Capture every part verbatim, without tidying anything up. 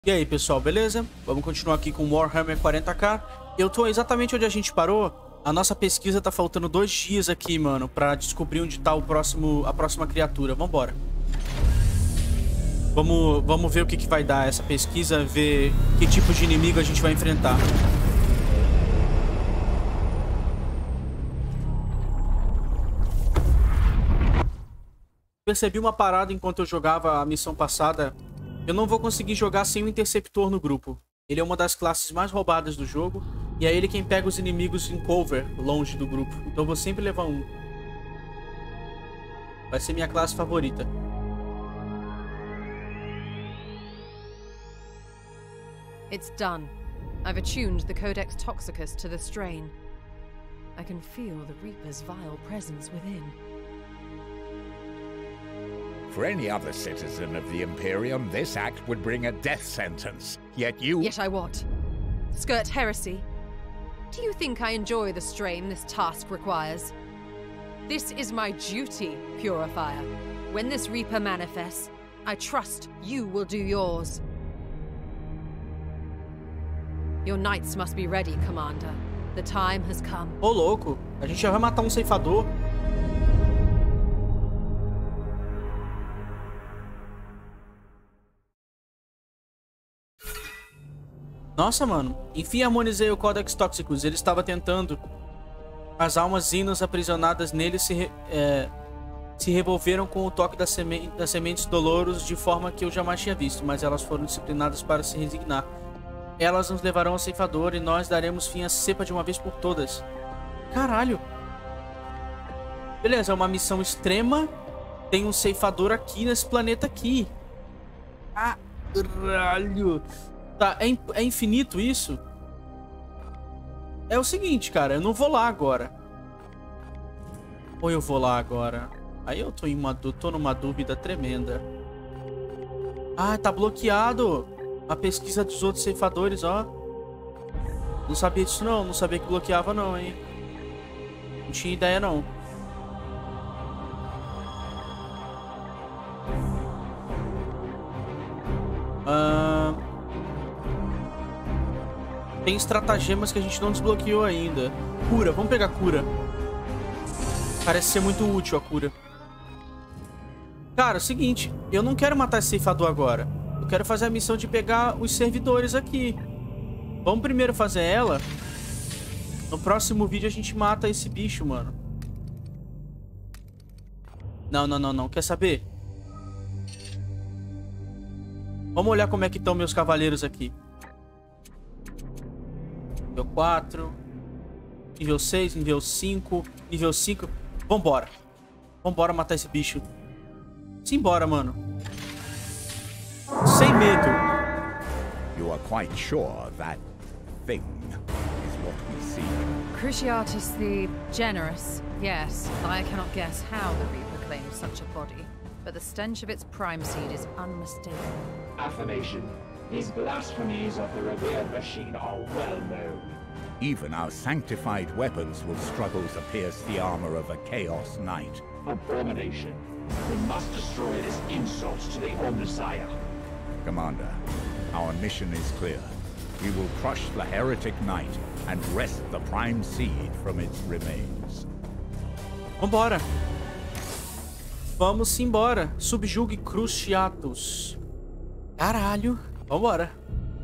E aí, pessoal, beleza? Vamos continuar aqui com Warhammer quarenta K. Eu tô exatamente onde a gente parou. A nossa pesquisa tá faltando dois dias aqui, mano, pra descobrir onde tá o próximo, a próxima criatura. Vambora. Vamos, vamos ver o que, que vai dar essa pesquisa, ver que tipo de inimigo a gente vai enfrentar. Percebi uma parada enquanto eu jogava a missão passada. Eu não vou conseguir jogar sem o Interceptor no grupo. Ele é uma das classes mais roubadas do jogo. E é ele quem pega os inimigos em cover, longe do grupo. Então eu vou sempre levar um. Vai ser minha classe favorita. It's done. I've attuned the Codex Toxicus to the strain. I can feel the Reaper's vile presence within. For any other citizen of the Imperium, this act would bring a death sentence. Yet you... Yet I what? Skirt heresy? Do you think I enjoy the strain this task requires? This is my duty, Purifier. When this Reaper manifests, I trust you will do yours. Your knights must be ready, Commander. The time has come. Ô, louco. A gente já vai matar um ceifador. Nossa, mano. Enfim, harmonizei o Codex Toxicus. Ele estava tentando. As almas Inos aprisionadas nele se, re... é... se revolveram com o toque das, seme... das sementes Doloros de forma que eu jamais tinha visto, mas elas foram disciplinadas para se resignar. Elas nos levarão ao ceifador e nós daremos fim à cepa de uma vez por todas. Caralho. Beleza, é uma missão extrema. Tem um ceifador aqui nesse planeta aqui. Caralho. Tá, é, é infinito isso? É o seguinte, cara, eu não vou lá agora. Ou eu vou lá agora? Aí eu tô, em uma, tô numa dúvida tremenda. Ah, tá bloqueado a pesquisa dos outros ceifadores, ó. Não sabia disso não, não sabia que bloqueava não, hein. Não tinha ideia não. Ah... Tem estratagemas que a gente não desbloqueou ainda. Cura, vamos pegar cura. Parece ser muito útil a cura. Cara, é o seguinte. Eu não quero matar esse ceifador agora. Eu quero fazer a missão de pegar os servidores aqui. Vamos primeiro fazer ela. No próximo vídeo a gente mata esse bicho, mano. Não, não, não, não. Quer saber? Vamos olhar como é que estão meus cavaleiros aqui. Nível quatro. Nível seis, nível cinco. Nível cinco. Vambora. Vambora matar esse bicho. Simbora, mano. Sem medo. You are quite sure that thing is what we see. Cruciatus the Generous. Yes, I cannot guess how the Reaper claims such a body, but the stench of its prime seed is unmistakable. Affirmation. His blasphemies of the revered machine are well known. Even our sanctified weapons will struggle to pierce the armor of a Chaos Knight. Abomination. We must destroy this insult to the Omnissiah. Commander, our mission is clear. We will crush the heretic knight and wrest the prime seed from its remains. Vambora. Vamos embora. Subjugue Cruciatus. Caralho. Vambora.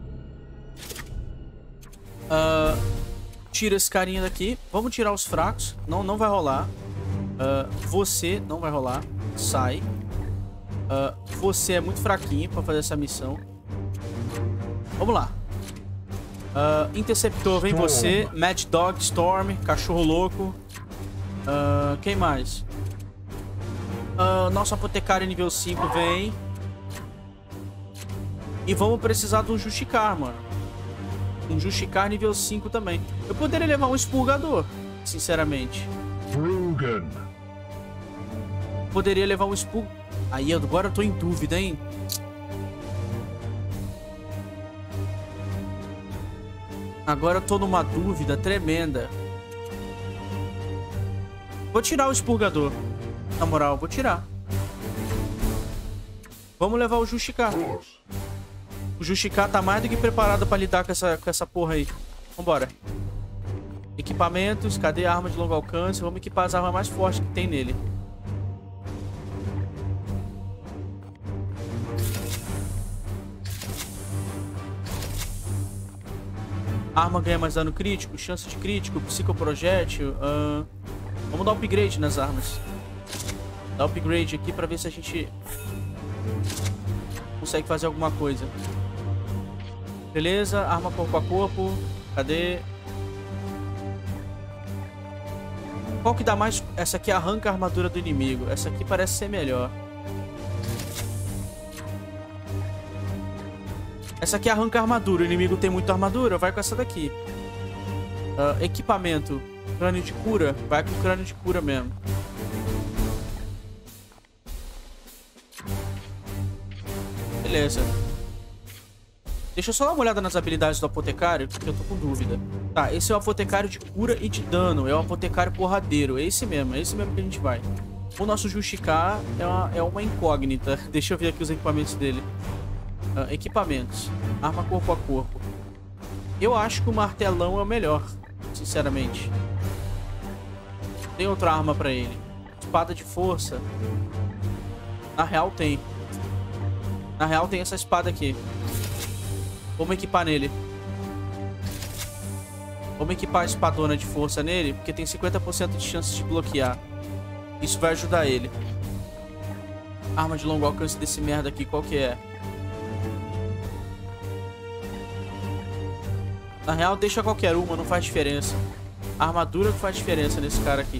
Uh, tira esse carinha daqui. Vamos tirar os fracos. Não, não vai rolar. Uh, você não vai rolar. Sai. Uh, você é muito fraquinho pra fazer essa missão. Vamos lá. Uh, Interceptor, vem você. Mad Dog, Storm, Cachorro Louco. Uh, quem mais? Uh, nosso Apotecário nível cinco vem. E vamos precisar de um Justicar, mano. Um Justicar nível cinco também. Eu poderia levar um Expurgador, sinceramente. Brugan. Poderia levar um Expurgador. Aí, agora eu tô em dúvida, hein? Agora eu tô numa dúvida tremenda. Vou tirar o Expurgador. Na moral, vou tirar. Vamos levar o Justicar. O Justicar tá mais do que preparado pra lidar com essa, com essa porra aí. Vambora. Equipamentos, cadê a arma de longo alcance? Vamos equipar as armas mais fortes que tem nele. Arma ganha mais dano crítico, chance de crítico, psicoprojétil. Uh... Vamos dar upgrade nas armas. Dá upgrade aqui pra ver se a gente consegue fazer alguma coisa. Beleza, arma corpo a corpo. Cadê? Qual que dá mais? Essa aqui arranca a armadura do inimigo. Essa aqui parece ser melhor. Essa aqui arranca a armadura. O inimigo tem muita armadura, vai com essa daqui. Uh, equipamento. Crânio de cura. Vai com o crânio de cura mesmo. Beleza. Deixa eu só dar uma olhada nas habilidades do apotecário, porque eu tô com dúvida. Tá, esse é o apotecário de cura e de dano. É o apotecário porradeiro. É esse mesmo, é esse mesmo que a gente vai. O nosso Justicar é uma, é uma incógnita. Deixa eu ver aqui os equipamentos dele. Uh, equipamentos. Arma corpo a corpo. Eu acho que o martelão é o melhor, sinceramente. Tem outra arma pra ele. Espada de força. Na real tem. Na real tem essa espada aqui. Vamos equipar nele. Vamos equipar a espadona de força nele, porque tem cinquenta por cento de chance de bloquear. Isso vai ajudar ele. Arma de longo alcance desse merda aqui, qual que é? Na real, deixa qualquer uma, não faz diferença. A armadura que faz diferença nesse cara aqui.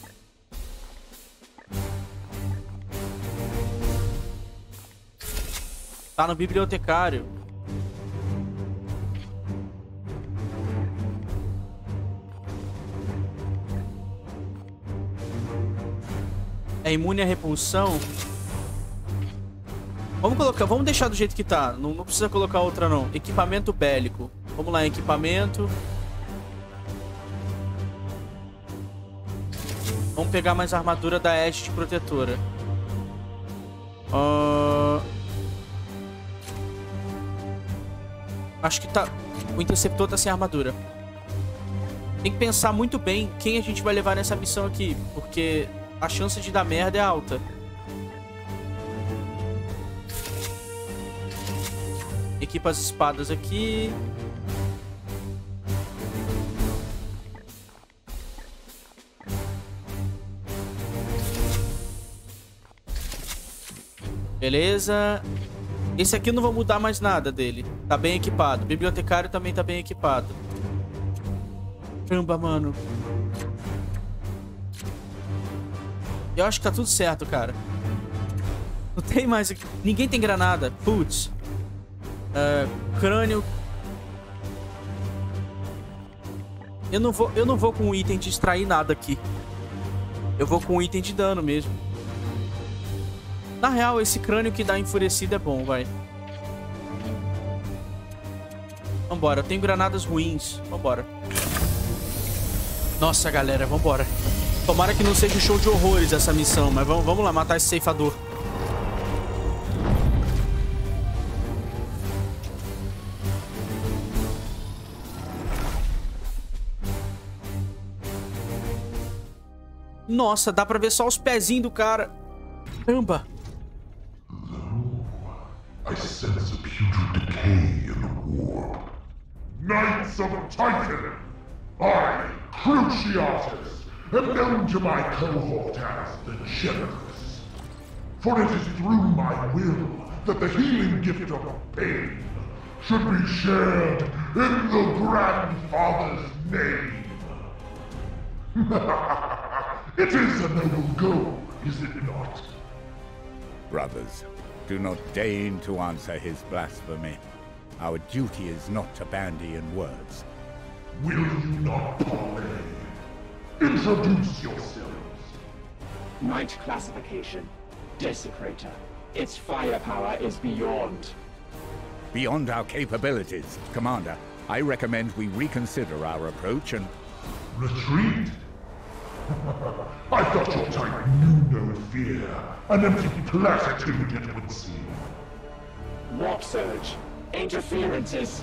Tá no bibliotecário. É imune à repulsão. Vamos colocar, vamos deixar do jeito que tá. Não, não precisa colocar outra não. Equipamento bélico. Vamos lá, equipamento. Vamos pegar mais armadura da Edge protetora. Uh... Acho que tá... O interceptor tá sem armadura. Tem que pensar muito bem quem a gente vai levar nessa missão aqui, porque a chance de dar merda é alta. Equipa as espadas aqui. Beleza. Esse aqui não vai mudar mais nada dele. Tá bem equipado. O bibliotecário também tá bem equipado. Caramba, mano. Eu acho que tá tudo certo, cara. Não tem mais... Ninguém tem granada. Putz. Uh, crânio. Eu não vou, eu não vou com um item de extrair nada aqui. Eu vou com um item de dano mesmo. Na real, esse crânio que dá enfurecido é bom, vai. Vambora, eu tenho granadas ruins. Vambora. Nossa, galera, vambora. Tomara que não seja um show de horrores essa missão, mas vamos, vamos lá matar esse ceifador. Nossa, dá pra ver só os pezinhos do cara. Caramba. I sense a putrid decay in the warp. Knights of Titan! I, Cruciatus, am known to my cohort as the Generous. For it is through my will that the healing gift of pain should be shared in the Grandfather's name. It is a noble goal, is it not? Brothers, do not deign to answer his blasphemy. Our duty is not to bandy in words. Will you not parley? Introduce yourselves. Knight classification. Desecrator. Its firepower is beyond. Beyond our capabilities, Commander. I recommend we reconsider our approach and... Retreat? I thought your type knew no fear. An empty platitude, it would seem. Warp surge. interferences.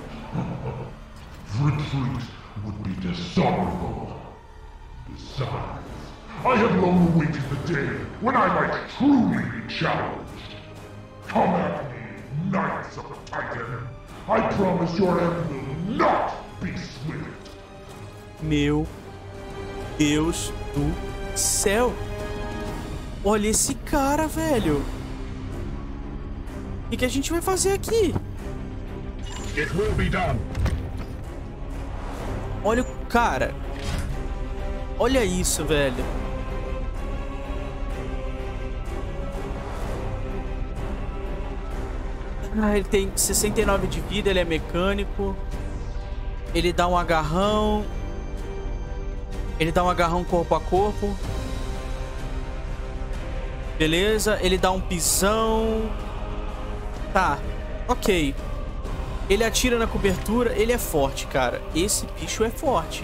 Retreat would be dishonorable. Besides, I have long awaited the day when I might truly be challenged. Come at me, Knights of the Titan. I promise your end will not be swift. Meu Deus do céu. Olha esse cara, velho. O que, que a gente vai fazer aqui? It will be done. Olha o cara. Olha isso, velho. Ah, ele tem sessenta e nove de vida, ele é mecânico. Ele dá um agarrão. Ele dá um agarrão corpo a corpo. Beleza, ele dá um pisão. Tá, ok. Ele atira na cobertura, ele é forte, cara. Esse bicho é forte.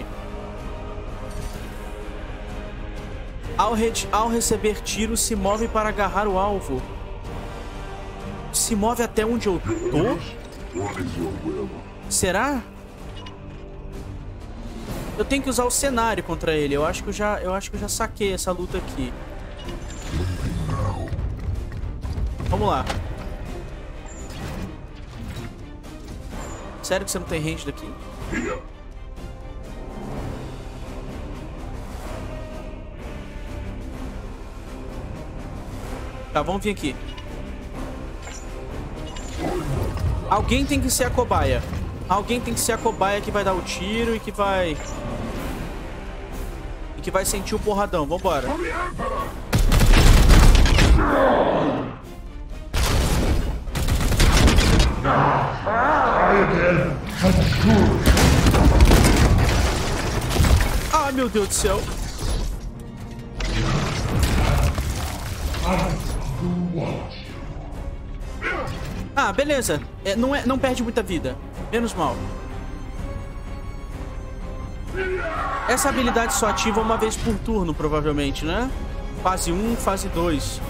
Ao, re ao receber tiro, se move para agarrar o alvo. Se move até onde eu tô? Será? Eu tenho que usar o cenário contra ele. Eu acho que eu já, eu acho que eu já saquei essa luta aqui. Vamos lá. Sério que você não tem range daqui? Tá, vamos vir aqui. Alguém tem que ser a cobaia. Alguém tem que ser a cobaia que vai dar o tiro e que vai... E que vai sentir o porradão. Vambora. Ah, meu Deus do céu. Ah, beleza. É, não, é, não perde muita vida. Menos mal. Essa habilidade só ativa uma vez por turno, provavelmente, né? Fase um, fase dois.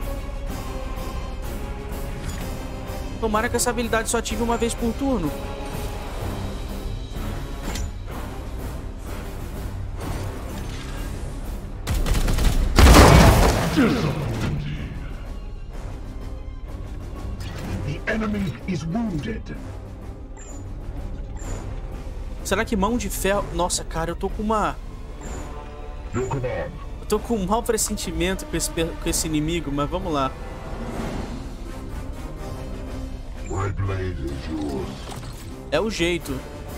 Tomara que essa habilidade só ative uma vez por turno. The enemy is wounded. Será que mão de ferro... Nossa, cara, eu tô com uma... Eu tô com um mau pressentimento com esse, com esse inimigo, mas vamos lá. É o jeito.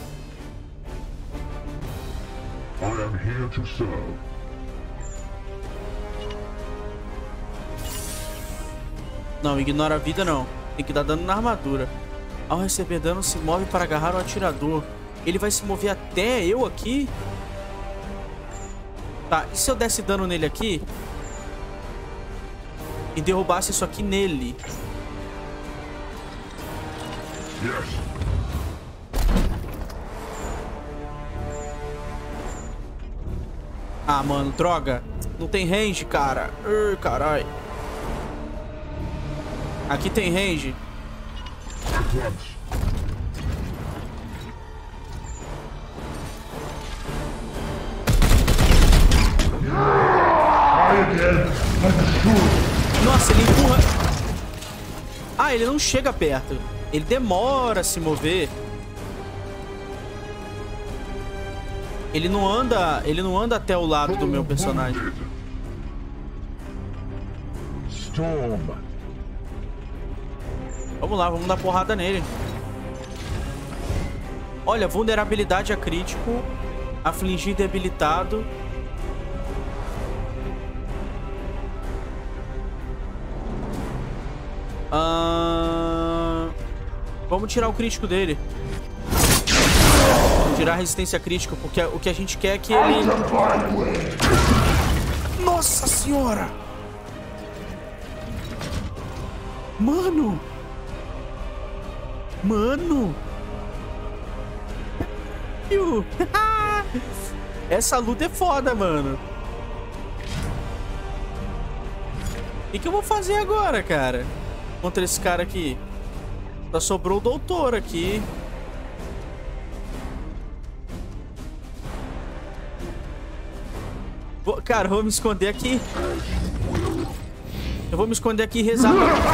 I am here to serve. Não, ignora a vida não. Tem que dar dano na armadura. Ao receber dano, se move para agarrar o atirador. Ele vai se mover até eu aqui? Tá, e se eu desse dano nele aqui? E derrubasse isso aqui nele? Yes. Ah, mano, droga. Não tem range, cara. Ai, carai. Aqui tem range. Nossa, ele empurra. Ah, ele não chega perto. Ele demora a se mover. Ele não anda, ele não anda até o lado do meu personagem. Storm. Vamos lá, vamos dar porrada nele. Olha, vulnerabilidade a crítico. Afligir debilitado. Ah, vamos tirar o crítico dele. Tirar a resistência crítica, porque o que a gente quer é que ele... Nossa senhora! Mano! Mano! Essa luta é foda, mano. O que, que eu vou fazer agora, cara? Contra esse cara aqui. Só sobrou o doutor aqui. Vou, cara, eu vou me esconder aqui. Eu vou me esconder aqui e rezar.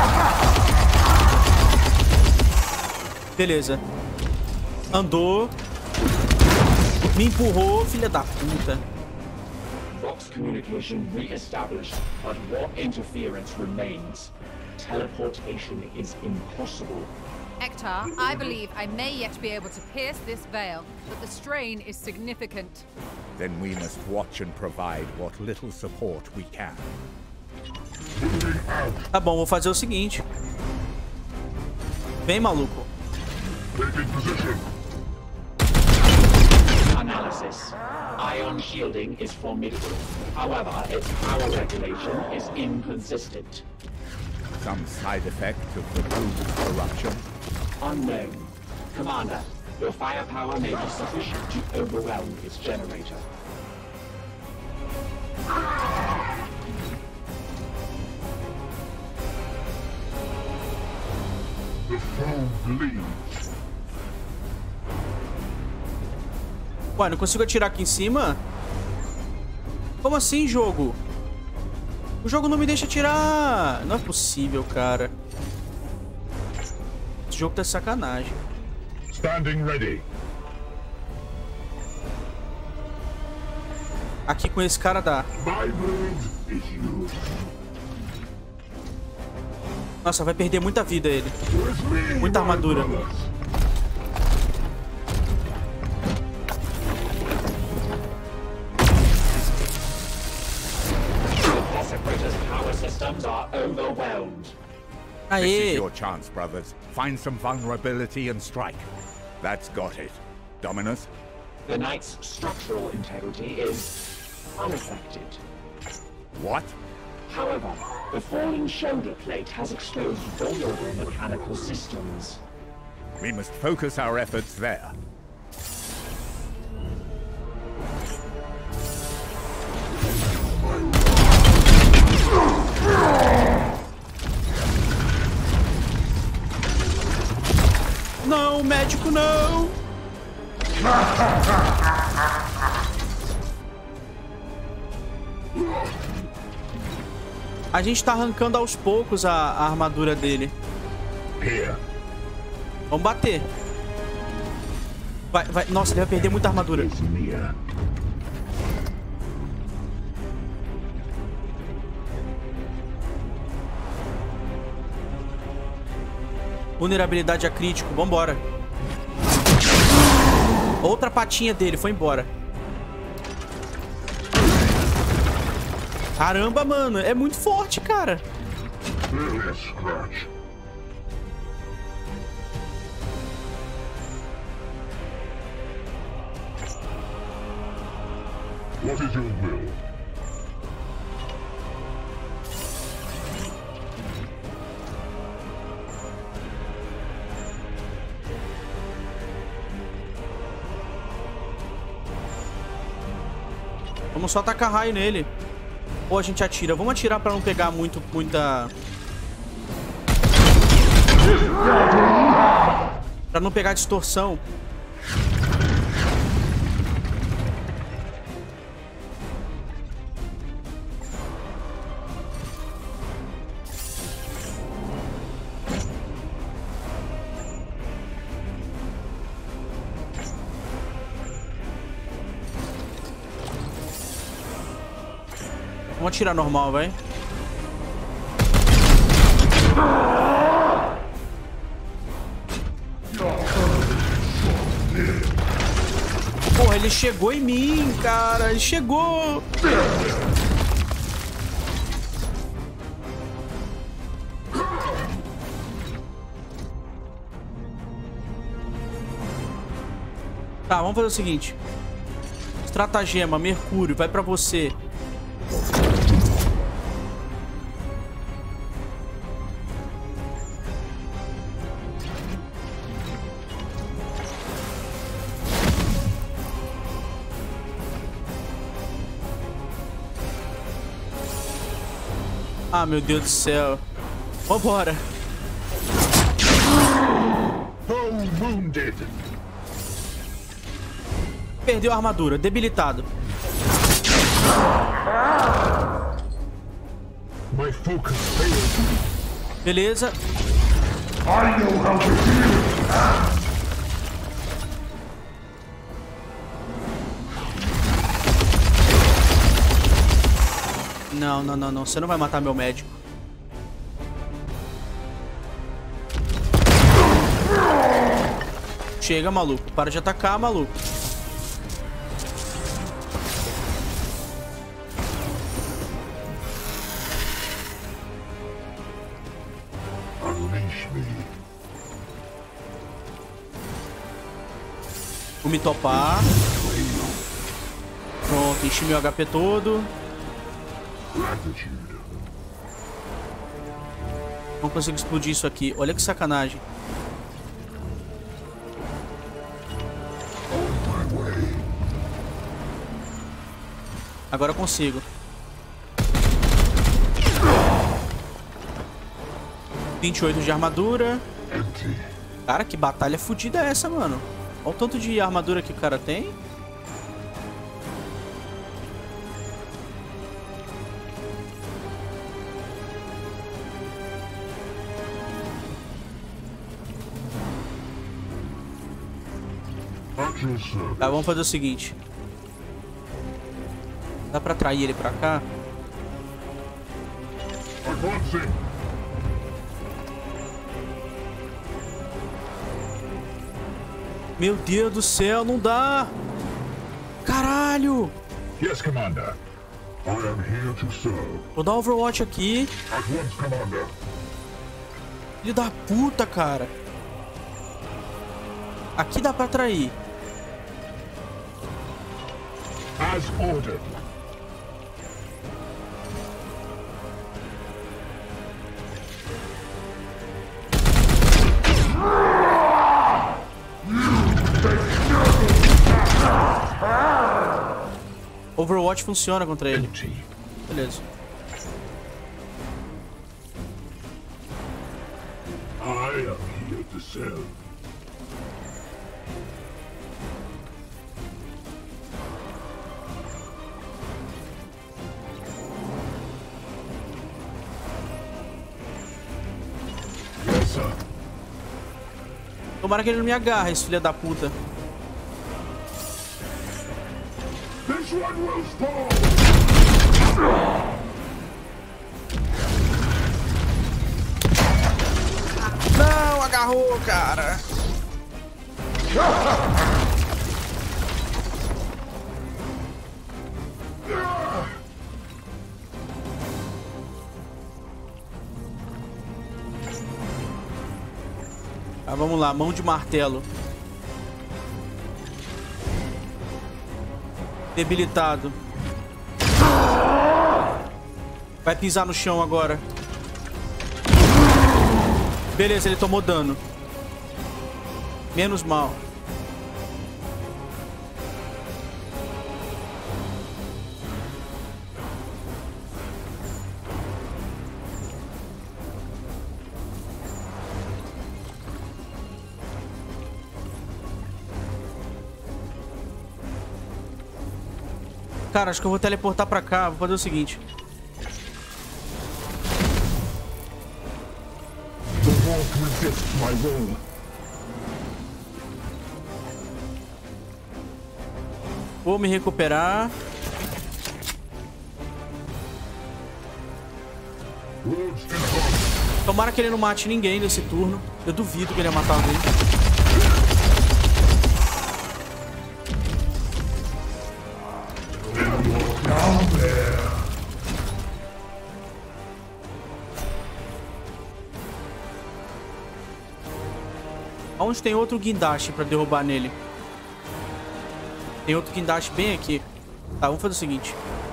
Beleza. Andou. Me empurrou, filha da puta. Vox communication re-established, but war interference remains. Teleportation is impossible. Ektar, I believe I may yet be able to pierce this veil, but the strain is significant. Then we must watch and provide what little support we can. Tá bom, vou fazer o seguinte. Vem, maluco. Analysis. Ion shielding is formidable. However, its power regulation is inconsistent. Some side effect of the brood's corruption? Unknown. Commander, your firepower may be sufficient to overwhelm its generator. The foe bleeds. Ué, não consigo atirar aqui em cima? Como assim, jogo? O jogo não me deixa atirar. Não é possível, cara. Esse jogo tá de sacanagem. Standing ready. Aqui com esse cara dá. My mood is yours. Nossa, vai perder muita vida ele. Muita armadura. This is Aê! your chance, brothers. Find some vulnerability and strike. That's got it. Dominus? The Knight's structural integrity is unaffected. What? However, the falling shoulder plate has exposed vulnerable mechanical systems. We must focus our efforts there. Não, médico, não! A gente tá arrancando aos poucos a, a armadura dele. Here. Vamos bater. Vai, vai. Nossa, ele vai perder muita armadura. Is near. Vulnerabilidade a crítico. Vambora. Outra patinha dele. Foi embora. Caramba, mano. É muito forte, cara. Barely a scratch. What is your will? Vamos só tacar raio nele. Ou a gente atira. Vamos atirar pra não pegar muito, muita... Pra não pegar distorção. Vamos atirar normal, vai. Porra, ele chegou em mim, cara. Ele chegou. Tá, vamos fazer o seguinte. Estratagema, Mercúrio, vai pra você. Ah, meu Deus do céu. Vambora. wounded. Perdeu a armadura, debilitado. My focus failed. Beleza. I know how to heal. Não, não, não, não. Você não vai matar meu médico. Chega, maluco. Para de atacar, maluco. Unleash me. Vou me topar. Pronto, enchi meu H P todo. Gratitude. Não consigo explodir isso aqui. Olha que sacanagem. My way. Agora eu consigo. vinte e oito de armadura. Empty. Cara, que batalha fodida é essa, mano? Olha o tanto de armadura que o cara tem. At your service. Tá, vamos fazer o seguinte. Dá pra atrair ele pra cá? Advancing. Meu Deus do céu, não dá! Caralho! Yes, Commander. I am here to serve. Vou dar Overwatch aqui. At once, Commander. Filho da puta, cara. Aqui dá pra atrair. As ordered. Overwatch funciona contra ele. Empty. Beleza. I am here to serve. Yes, sir. Tomara que ele não me agarre, esse filho da puta. This one will fall. Não, agarrou, cara. Tá, vamos lá, mão de martelo. Debilitado. Vai pisar no chão agora. Beleza, ele tomou dano. Menos mal. Cara, acho que eu vou teleportar pra cá. Vou fazer o seguinte. The wolf resists my will. Vou me recuperar. Roads in front. Tomara que ele não mate ninguém nesse turno. Eu duvido que ele ia matar alguém. Onde tem outro guindaste pra derrubar nele? Tem outro guindaste bem aqui. Tá, vamos fazer o seguinte.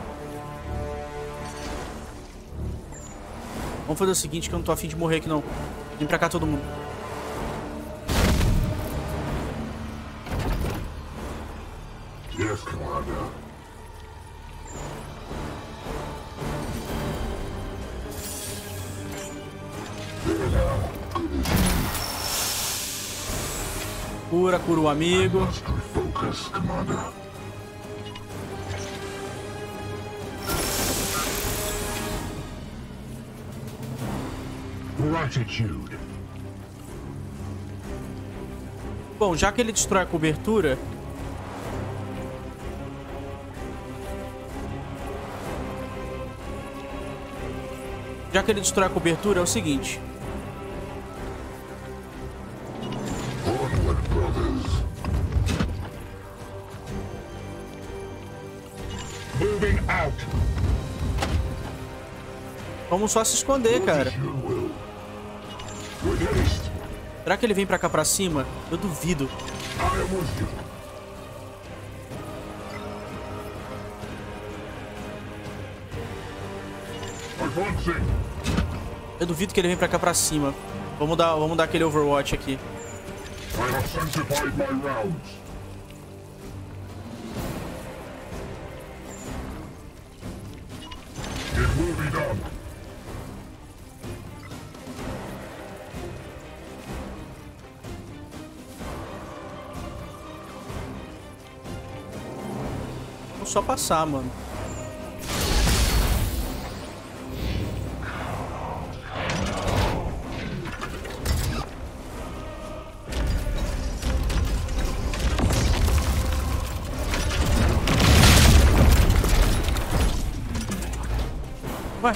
Vamos fazer o seguinte, que eu não tô afim de morrer aqui não. Vem pra cá todo mundo. Yes, Commander. There now. Good as Cura, cura o amigo. Focus, Commander. Gratitude. Bom, já que ele destrói a cobertura... Já que ele destrói a cobertura, é o seguinte. Onward, brothers. Moving out. Vamos só se esconder, cara. With haste. Será que ele vem pra cá pra cima? Eu duvido. I am with you. Advancing. Eu duvido que ele vem pra cá pra cima. Vamos dar, vamos dar aquele Overwatch aqui. I have sanctified my rounds. It will be done. Vamos só passar, mano. Vai.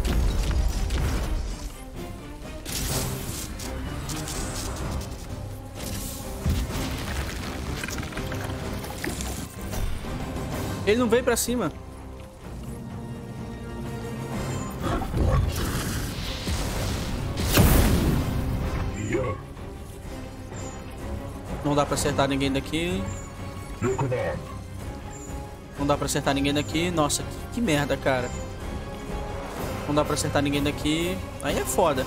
Ele não veio pra cima. Não dá pra acertar ninguém daqui. Não dá pra acertar ninguém daqui. Nossa, que, que merda, cara. Não dá pra acertar ninguém daqui. Aí é foda.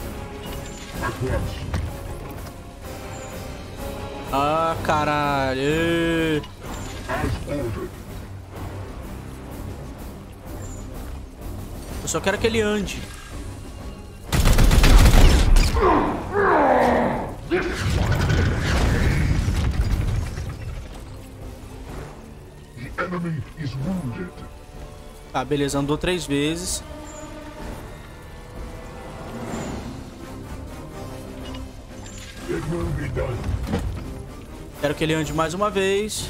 Ah, caralho. Eu só quero que ele ande. The enemy is wounded. Tá, beleza. Andou três vezes. It will be done. Quero que ele ande mais uma vez.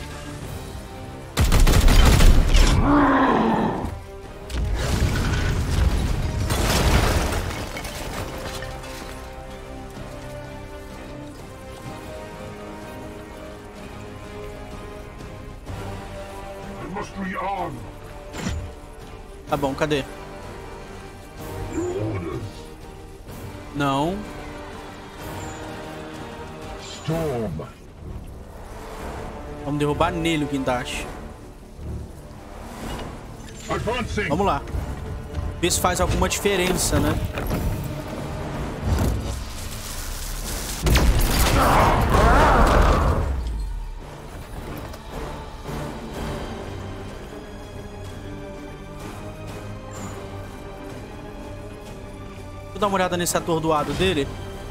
We must rearm. Tá bom, cadê? Your orders. Não. Storm. Vamos derrubar nele o guindaste. Advancing. Vamos lá. Ver se faz alguma diferença, né? Deixa eu dar uma olhada nesse atordoado dele.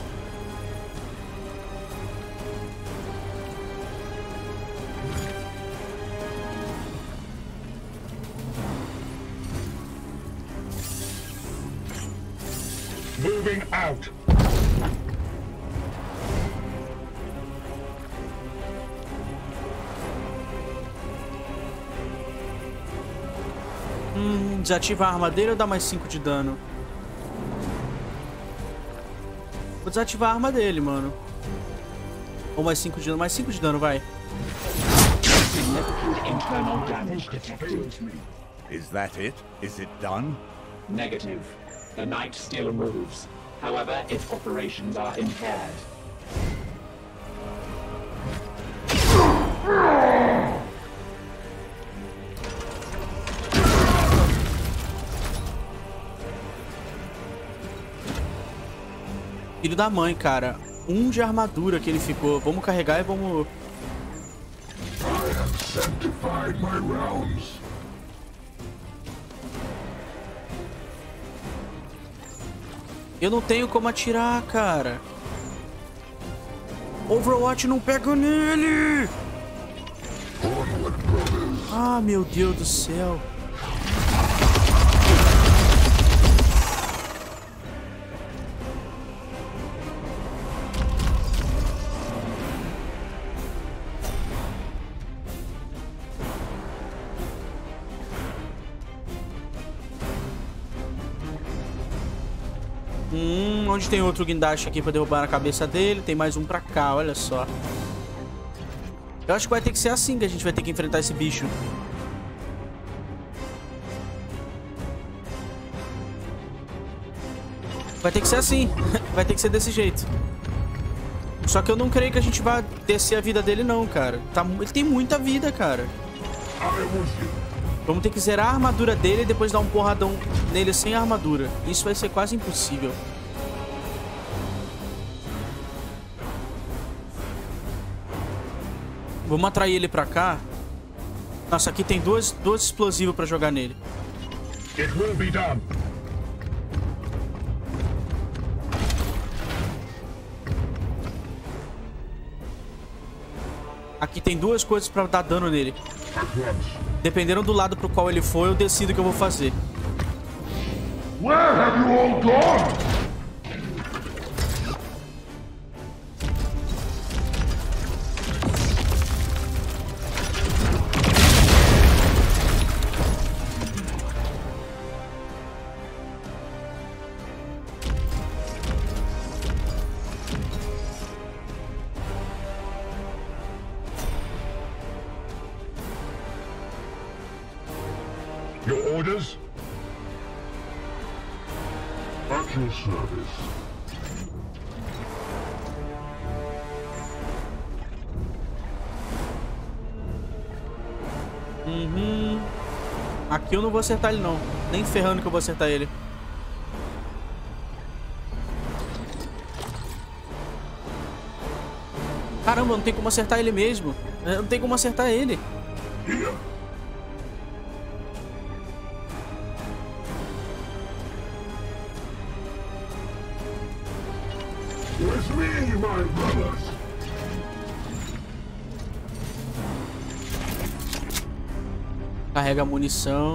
Moving out. Hum, desativa a arma dele ou dá mais cinco de dano? Vou desativar a arma dele, mano. Ou mais cinco de dano. Mais cinco de dano, vai. Significant internal damage detected. Is that it? Is it done? Negative. The knight still moves. However, its operations are impaired. Filho da mãe, cara. Um de armadura que ele ficou. Vamos carregar e vamos... I have sanctified my rounds. Eu não tenho como atirar, cara. Overwatch não pega nele! Ah, meu Deus do céu. Hum, onde tem outro guindaste aqui pra derrubar na cabeça dele? Tem mais um pra cá, olha só. Eu acho que vai ter que ser assim que a gente vai ter que enfrentar esse bicho. Vai ter que ser assim. Vai ter que ser desse jeito. Só que eu não creio que a gente vá descer a vida dele não, cara. Tá, ele tem muita vida, cara. Vamos ter que zerar a armadura dele e depois dar um porradão nele sem armadura. Isso vai ser quase impossível. Vamos atrair ele pra cá. Nossa, aqui tem dois, dois explosivos pra jogar nele. It will be done. Aqui tem duas coisas pra dar dano nele. Dependendo do lado pro qual ele for, eu decido o que eu vou fazer. Where have you all gone? Your orders? At your service. Uhum. Aqui eu não vou acertar ele não. Nem ferrando que eu vou acertar ele. Caramba, não tem como acertar ele mesmo. Não tem como acertar ele. Here. With me, my brothers. Carrega a munição.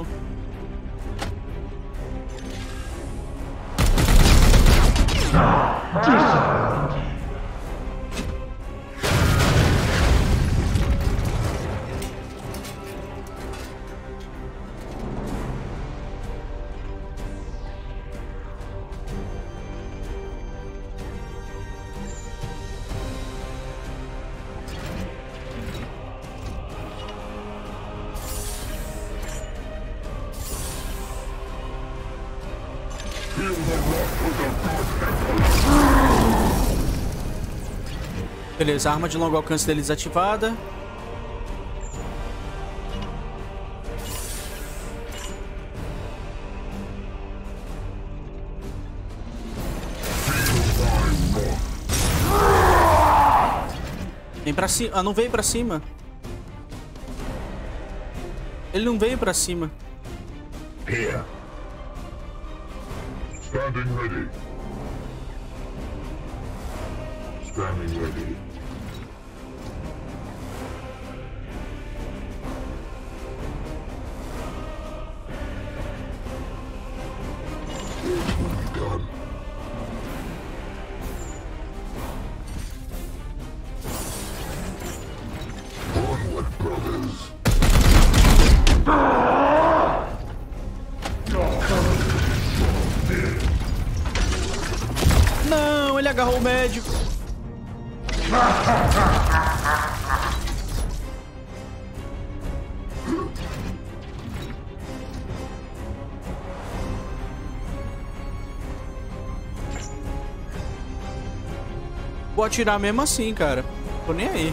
Beleza, a arma de longo alcance dele desativada. Vem pra cima. Ah, não veio pra cima. Ele não veio pra cima. Here. Standing ready. Standing ready. It will be done. Onward, brothers. Não, ele agarrou o médico. Vou atirar mesmo assim, cara. Tô nem aí.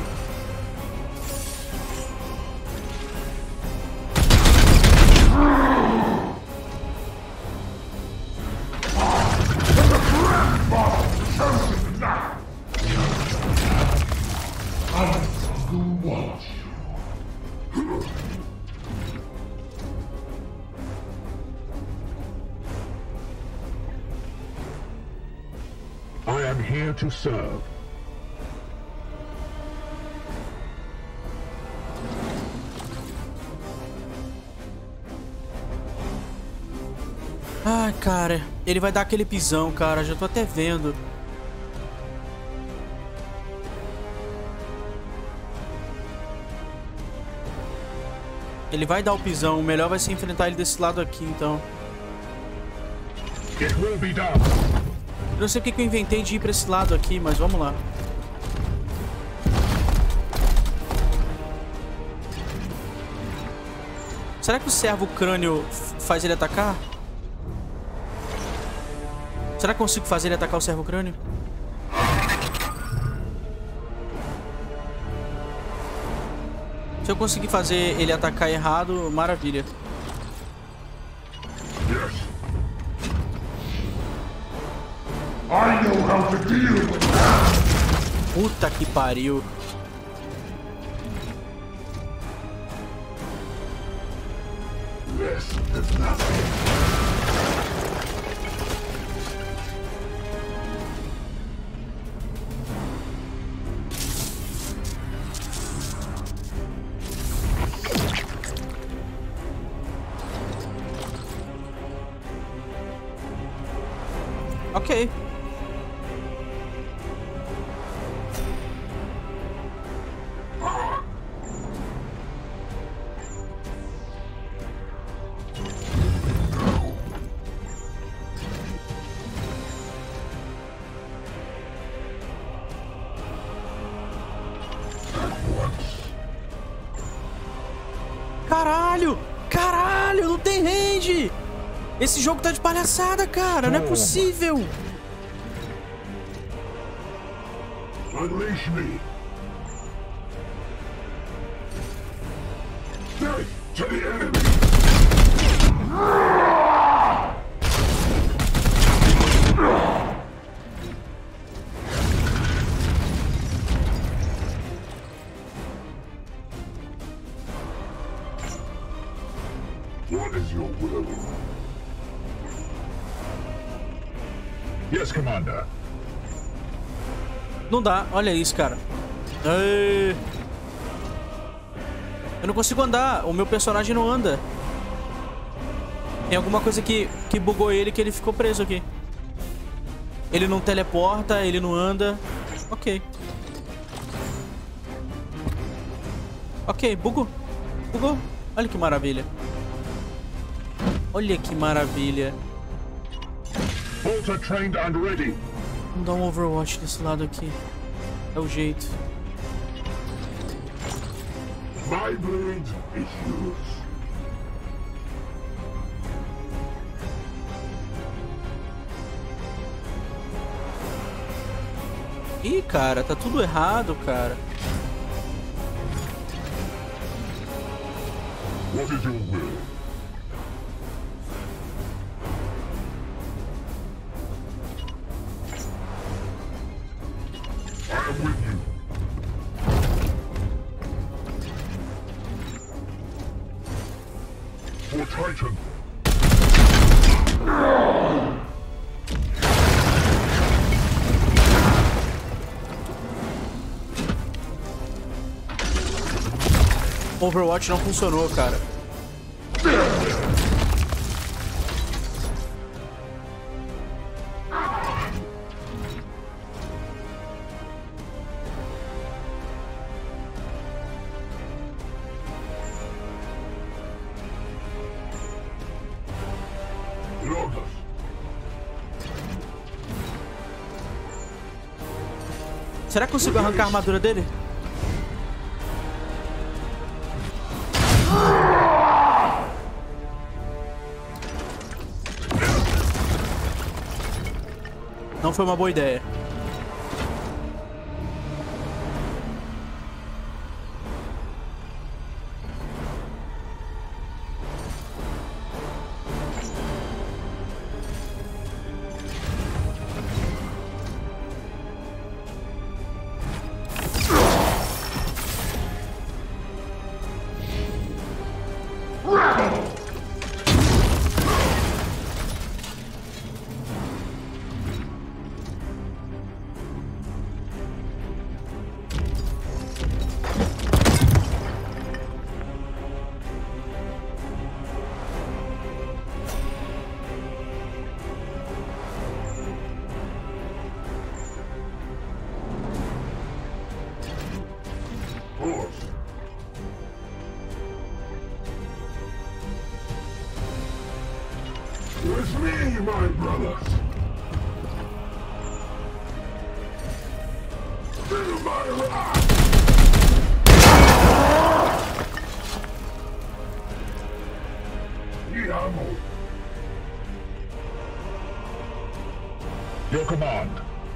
I am here to serve. Ai, cara. Ele vai dar aquele pisão, cara. Já tô até vendo. Ele vai dar o pisão. O melhor vai ser enfrentar ele desse lado aqui, então. It will be done. Eu não sei porque que eu inventei de ir pra esse lado aqui, mas vamos lá. Será que o servo crânio faz ele atacar? Será que eu consigo fazer ele atacar o servo crânio? Se eu conseguir fazer ele atacar errado, maravilha. Yes. I know how to deal with that. Puta que pariu. This is nothing. Ok. Caralho! Caralho! Não tem range! Esse jogo tá de palhaçada, cara! Não é possível! Unleash me. Death to the enemy. What is your will? Yes, Commander. Não dá, olha isso, cara. Ei. Eu não consigo andar, o meu personagem não anda. Tem alguma coisa que, que bugou ele, que ele ficou preso aqui. Ele não teleporta, ele não anda. Ok. Ok, bugou. Bugou. Olha que maravilha. Olha que maravilha. Bolter trained and ready. Vamos dar um Overwatch desse lado aqui. É o jeito. My blade is yours. Ih, cara, tá tudo errado, cara. What is your will? I am with you. For Titan. Overwatch não funcionou, cara. Será que consigo arrancar a armadura dele? Não foi uma boa ideia. is me, my brothers. Feel my wrath. Yamo. Your command.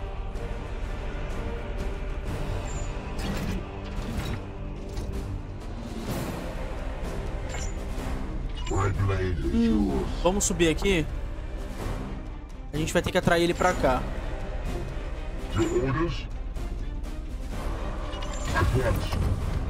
My blade is yours. Vamos subir aqui. A gente vai ter que atrair ele pra cá. Your orders? At once.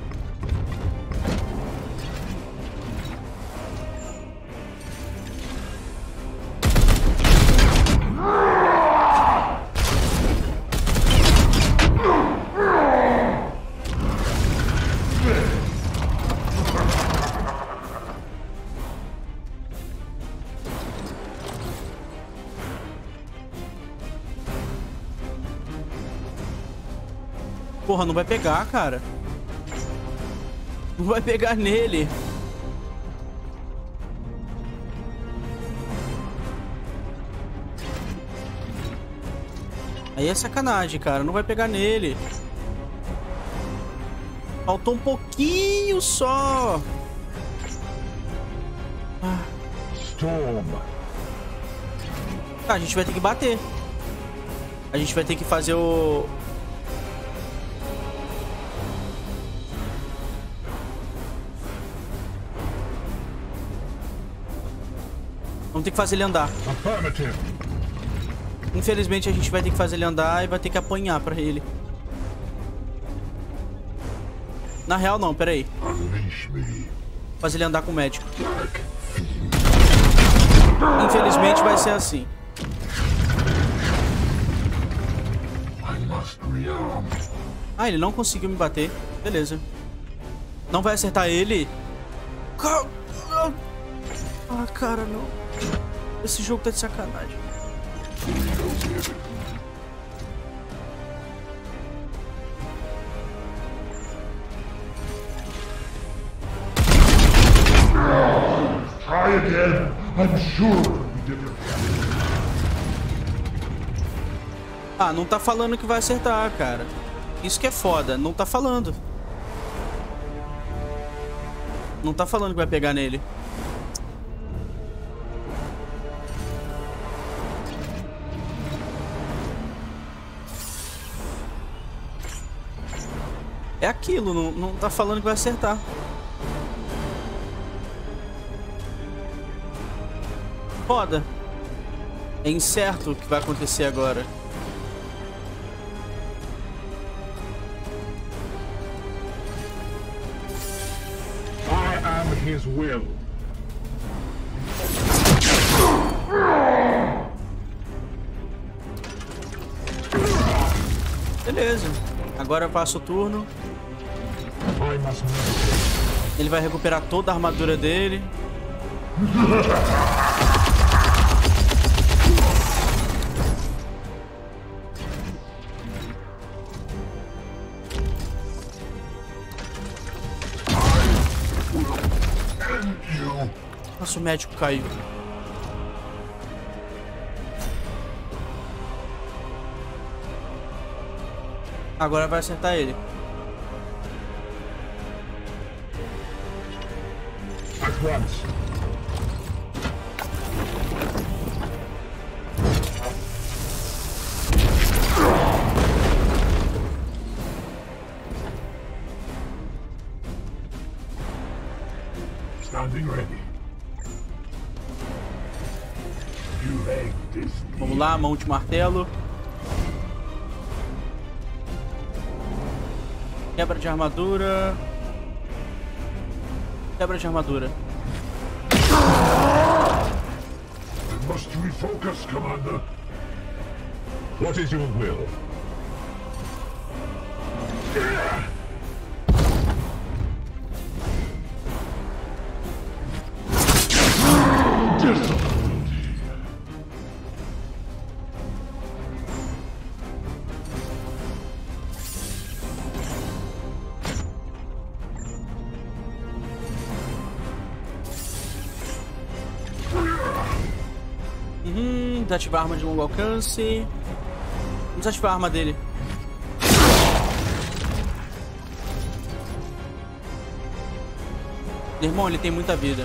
Porra, não vai pegar, cara. Não vai pegar nele. Aí é sacanagem, cara. Não vai pegar nele. Faltou um pouquinho só. Ah. Storm. Tá, a gente vai ter que bater. A gente vai ter que fazer o... Vamos ter que fazer ele andar. Infelizmente a gente vai ter que fazer ele andar e vai ter que apanhar pra ele. Na real não, pera aí. Fazer ele andar com o médico. Infelizmente vai ser assim. Ah, ele não conseguiu me bater. Beleza. Não vai acertar ele. Ah, cara, não. Esse jogo tá de sacanagem. Try again. I'm sure it will be different. Ah, não tá falando que vai acertar, cara. Isso que é foda. Não tá falando. Não tá falando que vai pegar nele. É aquilo, não, não tá falando que vai acertar. Foda. É incerto o que vai acontecer agora. I am his will. Beleza. Agora eu passo o turno. Ele vai recuperar toda a armadura dele. Nossa, o médico caiu. Agora vai acertar ele. At once. Standing ready. You hate this. Vamos lá, mão de martelo. Quebra de armadura. Quebra de armadura. I must refocus, Commander. What is your will? desativar a arma de longo alcance. Vamos desativar a arma dele. Irmão, ele tem muita vida.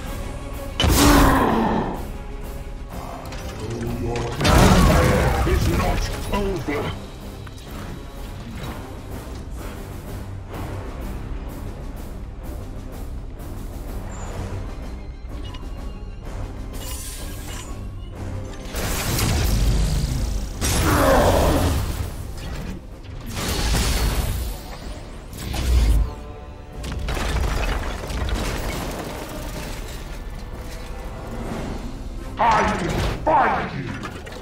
It's not over. I will find you!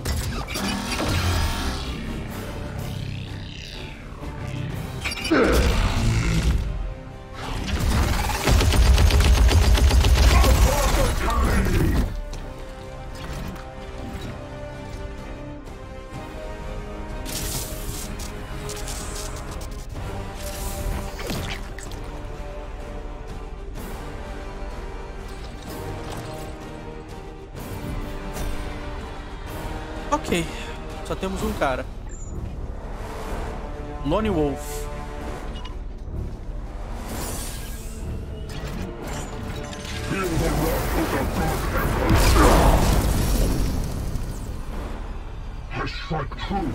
Ok, só temos um cara. Lone Wolf. I strike true.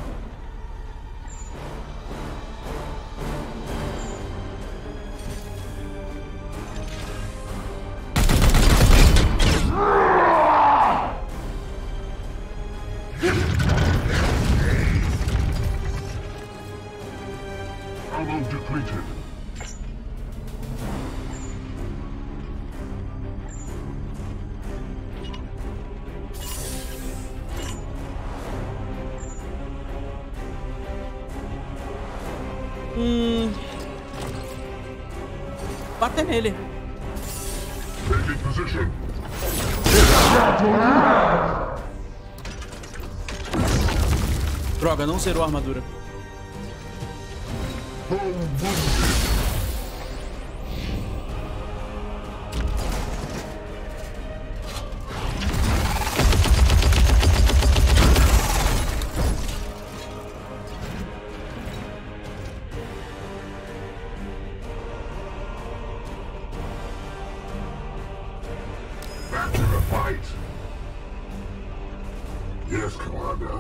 Ammo depleted. Hum... Bate nele. Taking position. Droga, não zerou a armadura. Home wounded. Back to the fight. Yes, Commander.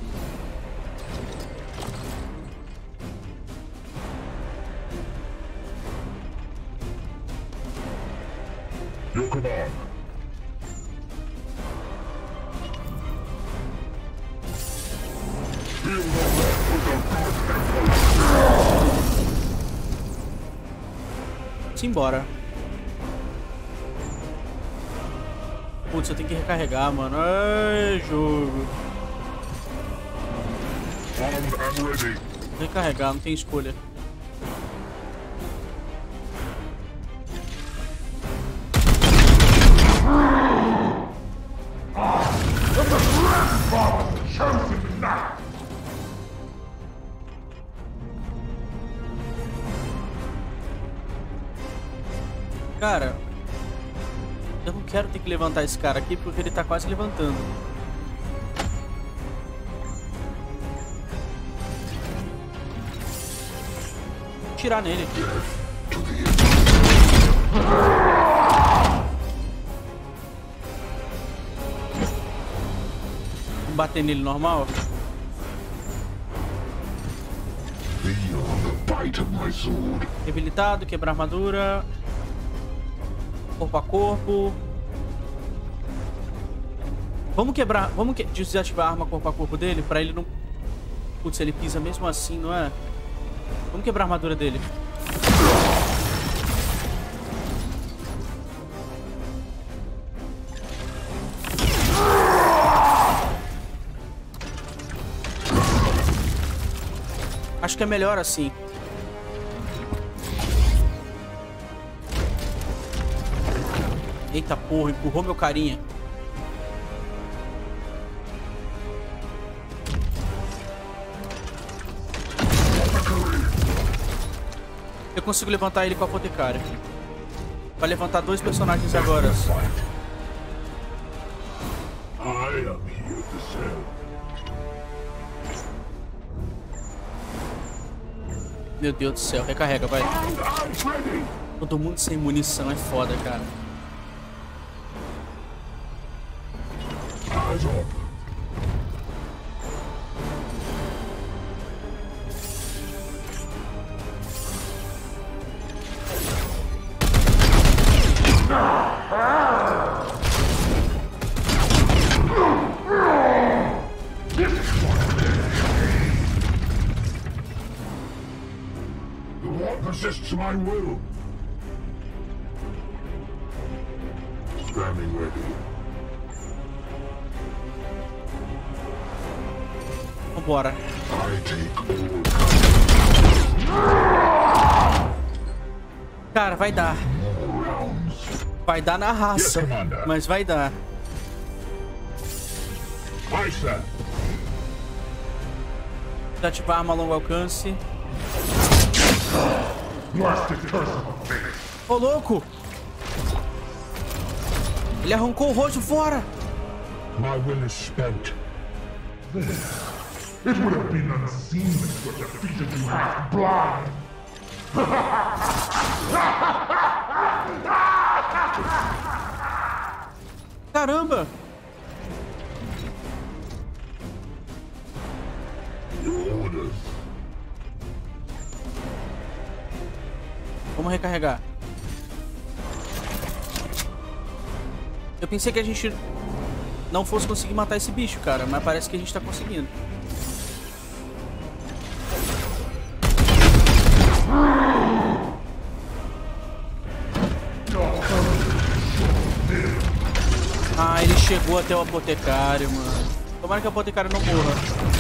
Your command. Feel the wrath of the God. Simbora. Putz, eu tenho que recarregar, mano. Ai, jogo. Armed and ready. Recarregar, não tem escolha. Chosen knight. Cara, eu não quero ter que levantar esse cara aqui porque ele tá quase levantando. Vou tirar nele. Vamos bater nele normal. Feel the bite of my sword. Debilitado, quebrar armadura. Corpo a corpo. Vamos quebrar, vamos que, desativar a arma corpo a corpo dele pra ele não... Putz, ele pisa mesmo assim, não é? Vamos quebrar a armadura dele. Acho que é melhor assim. Eita porra, empurrou meu carinha. Eu consigo levantar ele com a apotecária. Vai levantar dois personagens agora. I am here to serve. Meu Deus do céu, recarrega, vai. Todo mundo sem munição é foda, cara. Resists my will. Standing ready. Vambora. I take all. Cara, vai dar. Vai dar na raça. Yes, Commander. Mas vai dar. Aye, sir. Ativar arma a longo alcance. Blasted curse of a face. Ô, louco! Ele arrancou o rosto fora! My will is spent. There. It would have been unseemly to have defeated you half blind. Caramba! Your orders. Vamos recarregar. Eu pensei que a gente não fosse conseguir matar esse bicho, cara, mas parece que a gente tá conseguindo. Ah, ele chegou até o apotecário, mano. Tomara que o apotecário não morra.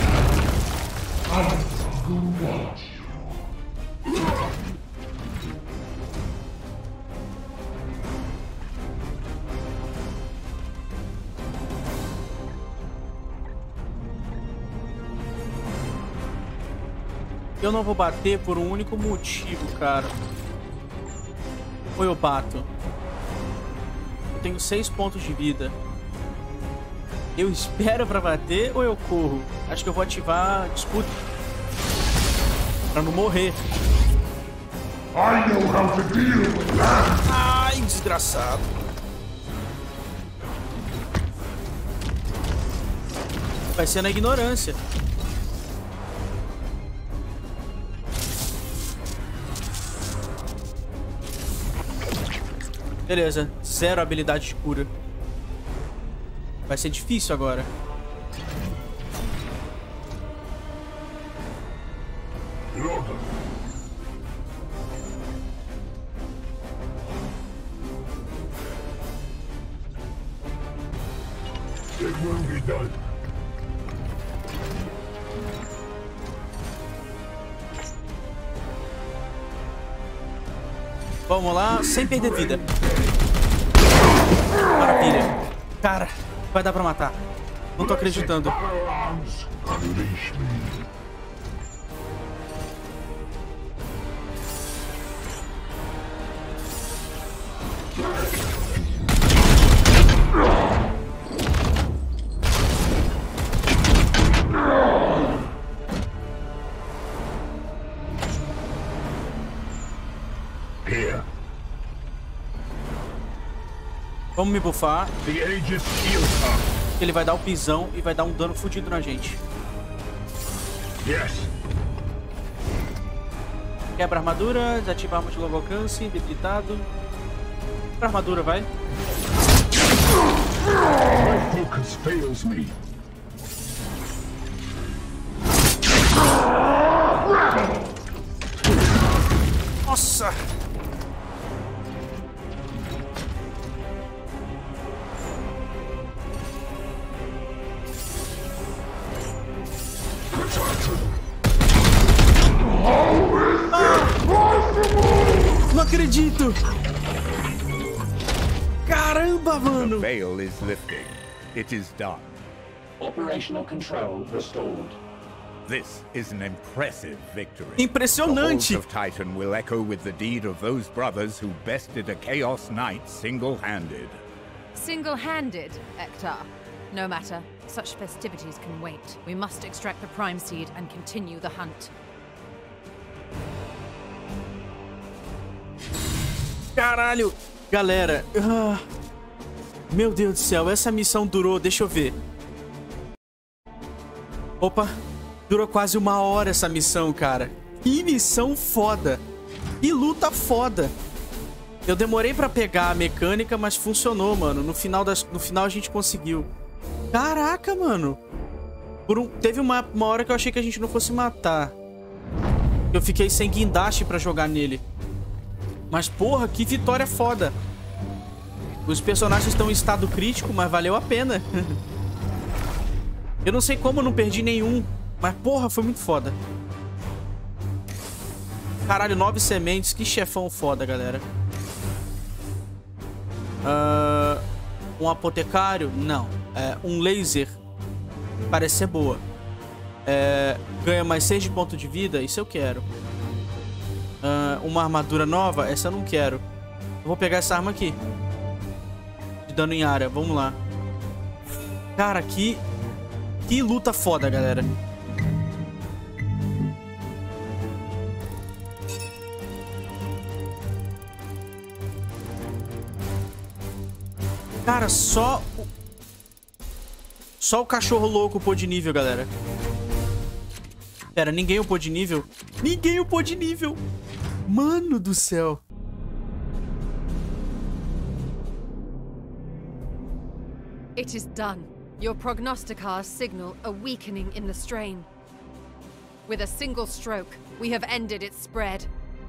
Eu não vou bater por um único motivo, cara. Ou eu bato? Eu tenho seis pontos de vida. Eu espero pra bater ou eu corro? Acho que eu vou ativar a disputa. Pra não morrer. I know how to deal with that. Ai, desgraçado. Vai ser na ignorância. Beleza, zero habilidade de cura. Vai ser difícil agora. It will be done. Vamos lá, sem perder vida. Maravilha. Cara, vai dar pra matar. Não tô acreditando. Unleash me. Here. Vamos me buffar. The Aegis shield up. Ele vai dar o pisão e vai dar um dano fudido na gente. Yes. Quebra a armadura, desativa a arma de longo alcance, debilitado. Pra armadura, vai. My focus fails me. Nossa! Não acredito! Caramba, mano! The veil is lifting. It is done. Operational control restored. This is an impressive victory. Impressionante! The halls of Titan will echo with the deed of those brothers who bested a Chaos Knight single-handed. Single-handed, Ektar. No matter. Such festivities can wait. We must extract the Prime Seed and continue the hunt. Caralho. Galera. Ah, meu Deus do céu. Essa missão durou... Deixa eu ver. Opa. Durou quase uma hora essa missão, cara. Que missão foda. Que luta foda. Eu demorei pra pegar a mecânica, mas funcionou, mano. No final, das... no final a gente conseguiu. Caraca, mano. Por um... Teve uma... uma hora que eu achei que a gente não fosse matar. Eu fiquei sem guindaste pra jogar nele. Mas, porra, que vitória foda. Os personagens estão em estado crítico, mas valeu a pena. Eu não sei como eu não perdi nenhum. Mas, porra, foi muito foda. Caralho, nove sementes. Que chefão foda, galera. Uh, um apotecário? Não. É, um laser. Parece ser boa. É, ganha mais seis de ponto de vida? Isso eu quero. Uh, uma armadura nova? Essa eu não quero. Eu vou pegar essa arma aqui. De dano em área. Vamos lá. Cara, que... Que luta foda, galera. Cara, só... Só o cachorro louco upou de nível, galera. Pera, ninguém upou de nível? Ninguém upou de nível! Mano do céu! It is done. Your prognosticars signal a weakening in the strain. With a single stroke, we have ended its spread.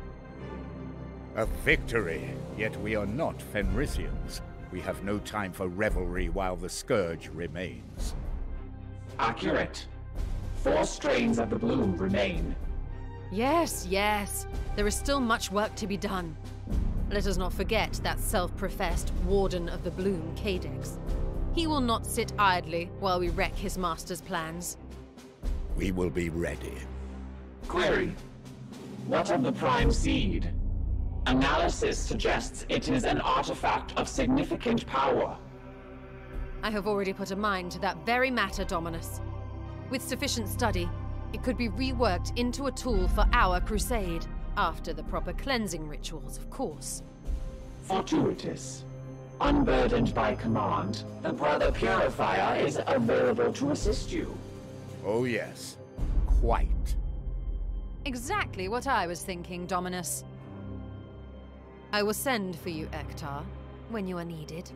A victory, yet we are not Fenrisians. We have no time for revelry while the scourge remains. Accurate. Four strains of the bloom remain. Yes, yes. There is still much work to be done. Let us not forget that self-professed Warden of the Bloom, Cadex. He will not sit idly while we wreck his master's plans. We will be ready. Query. What of the Prime Seed? Analysis suggests it is an artifact of significant power. I have already put a mind to that very matter, Dominus. With sufficient study, it could be reworked into a tool for our crusade, after the proper cleansing rituals, of course. Fortuitous. Unburdened by command, the Brother Purifier is available to assist you. Oh yes, quite. Exactly what I was thinking, Dominus. I will send for you, Ektar, when you are needed.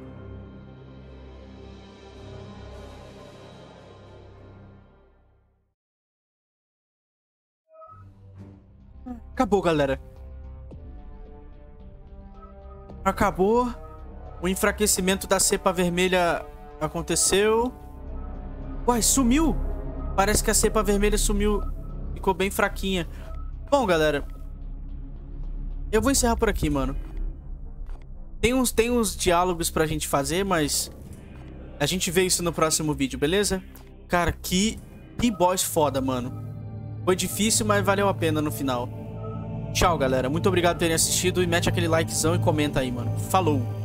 Acabou, galera. Acabou. O enfraquecimento da cepa vermelha aconteceu. Uai, sumiu. Parece que a cepa vermelha sumiu. Ficou bem fraquinha. Bom, galera, eu vou encerrar por aqui, mano. Tem uns, tem uns diálogos pra gente fazer, mas a gente vê isso no próximo vídeo, beleza? Cara, que, que boss foda, mano. Foi difícil, mas valeu a pena no final. Tchau, galera. Muito obrigado por terem assistido. E mete aquele likezão e comenta aí, mano. Falou!